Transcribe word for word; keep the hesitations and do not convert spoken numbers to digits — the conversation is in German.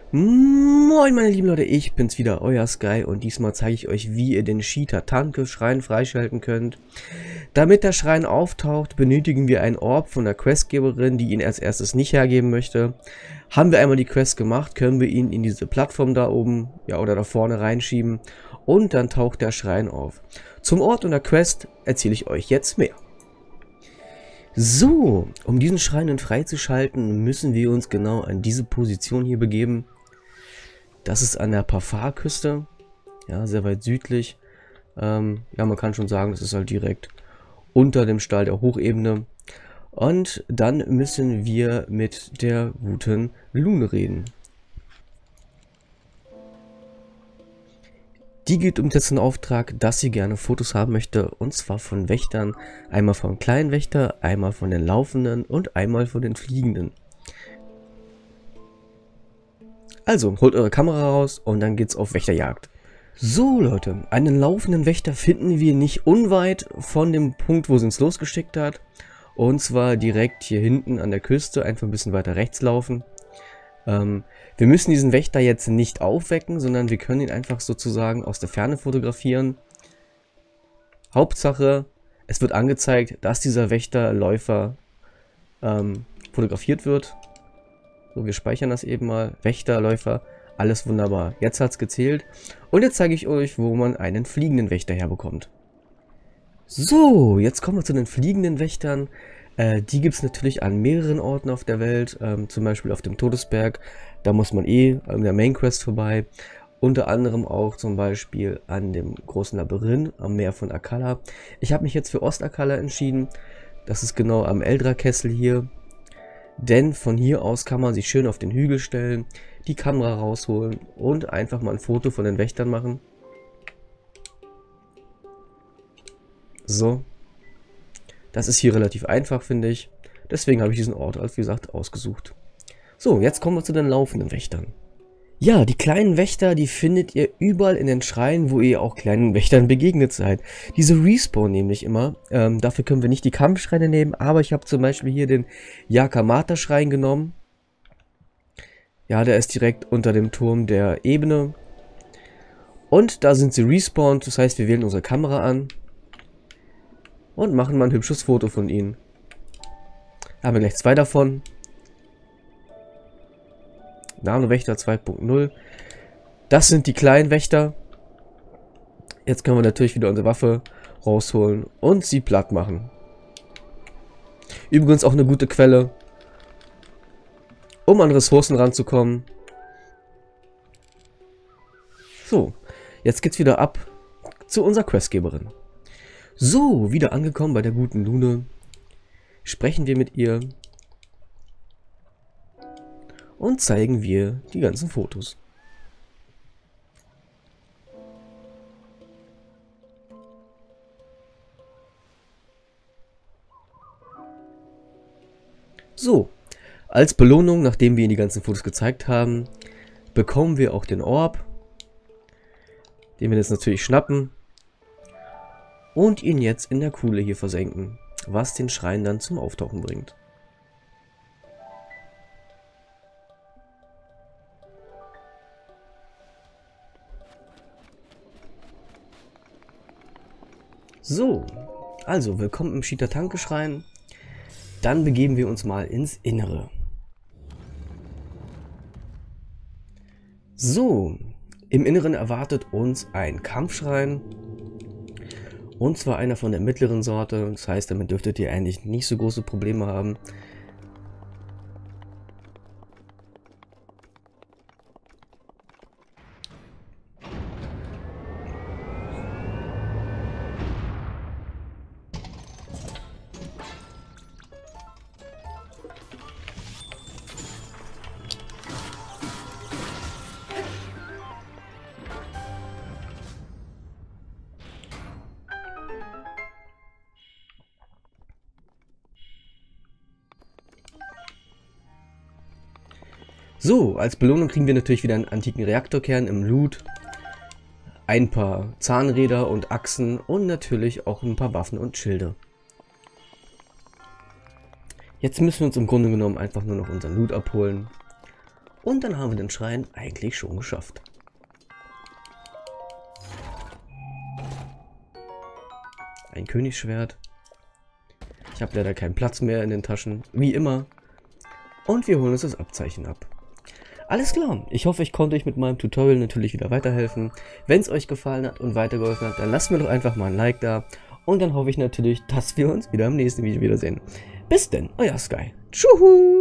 Moin meine lieben Leute, ich bin's wieder, euer Sky, und diesmal zeige ich euch, wie ihr den Cheetah-Tanke-Schrein freischalten könnt. Damit der Schrein auftaucht, benötigen wir einen Orb von der Questgeberin, die ihn als erstes nicht hergeben möchte. Haben wir einmal die Quest gemacht, können wir ihn in diese Plattform da oben, ja, oder da vorne reinschieben, und dann taucht der Schrein auf. Zum Ort und der Quest erzähle ich euch jetzt mehr. So, um diesen Schrein dann freizuschalten, müssen wir uns genau an diese Position hier begeben. Das ist an der Pafar-Küste, ja, sehr weit südlich. Ähm, ja, man kann schon sagen, das ist halt direkt unter dem Stall der Hochebene. Und dann müssen wir mit der guten Lune reden. Die gibt uns jetzt einen Auftrag, dass sie gerne Fotos haben möchte, und zwar von Wächtern. Einmal vom kleinen Wächter, einmal von den laufenden und einmal von den fliegenden. Also, holt eure Kamera raus und dann geht's auf Wächterjagd. So Leute, einen laufenden Wächter finden wir nicht unweit von dem Punkt, wo sie uns losgeschickt hat. Und zwar direkt hier hinten an der Küste, einfach ein bisschen weiter rechts laufen. Ähm, wir müssen diesen Wächter jetzt nicht aufwecken, sondern wir können ihn einfach sozusagen aus der Ferne fotografieren. Hauptsache, es wird angezeigt, dass dieser Wächterläufer ähm, fotografiert wird. So, wir speichern das eben mal. Wächterläufer, alles wunderbar. Jetzt hat es gezählt. Und jetzt zeige ich euch, wo man einen fliegenden Wächter herbekommt. So, jetzt kommen wir zu den fliegenden Wächtern. Äh, die gibt es natürlich an mehreren Orten auf der Welt. Ähm, zum Beispiel auf dem Todesberg. Da muss man eh an der Main Quest vorbei. Unter anderem auch zum Beispiel an dem großen Labyrinth am Meer von Akkala. Ich habe mich jetzt für Ost-Akkala entschieden. Das ist genau am Eldra-Kessel hier. Denn von hier aus kann man sich schön auf den Hügel stellen, die Kamera rausholen und einfach mal ein Foto von den Wächtern machen. So. Das ist hier relativ einfach, finde ich. Deswegen habe ich diesen Ort, als wie gesagt, ausgesucht. So, jetzt kommen wir zu den laufenden Wächtern. Ja, die kleinen Wächter, die findet ihr überall in den Schreinen, wo ihr auch kleinen Wächtern begegnet seid. Diese Respawn nämlich immer. Ähm, dafür können wir nicht die Kampfschreine nehmen, aber ich habe zum Beispiel hier den Yakamata-Schrein genommen. Ja, der ist direkt unter dem Turm der Ebene. Und da sind sie respawned, das heißt, wir wählen unsere Kamera an und machen mal ein hübsches Foto von ihnen. Da haben wir gleich zwei davon. Nano-Wächter zwei punkt null. Das sind die kleinen Wächter. Jetzt können wir natürlich wieder unsere Waffe rausholen und sie platt machen. Übrigens auch eine gute Quelle, um an Ressourcen ranzukommen. So, jetzt geht's wieder ab zu unserer Questgeberin. So, wieder angekommen bei der guten Lune. Sprechen wir mit ihr. Und zeigen wir die ganzen Fotos. So, als Belohnung, nachdem wir Ihnen die ganzen Fotos gezeigt haben, bekommen wir auch den Orb, den wir jetzt natürlich schnappen und ihn jetzt in der Kuhle hier versenken, was den Schrein dann zum Auftauchen bringt. So, also willkommen im Cheetah-Tanke-Schrein. Dann begeben wir uns mal ins Innere. So, im Inneren erwartet uns ein Kampfschrein. Und zwar einer von der mittleren Sorte. Das heißt, damit dürftet ihr eigentlich nicht so große Probleme haben. So, als Belohnung kriegen wir natürlich wieder einen antiken Reaktorkern im Loot, ein paar Zahnräder und Achsen und natürlich auch ein paar Waffen und Schilde. Jetzt müssen wir uns im Grunde genommen einfach nur noch unseren Loot abholen Und dann haben wir den Schrein eigentlich schon geschafft. Ein Königsschwert. Ich habe leider keinen Platz mehr in den Taschen, wie immer. Und wir holen uns das Abzeichen ab. Alles klar, ich hoffe, ich konnte euch mit meinem Tutorial natürlich wieder weiterhelfen. Wenn es euch gefallen hat und weitergeholfen hat, dann lasst mir doch einfach mal ein Like da. Und dann hoffe ich natürlich, dass wir uns wieder im nächsten Video wiedersehen. Bis denn, euer Sky. Tschüss.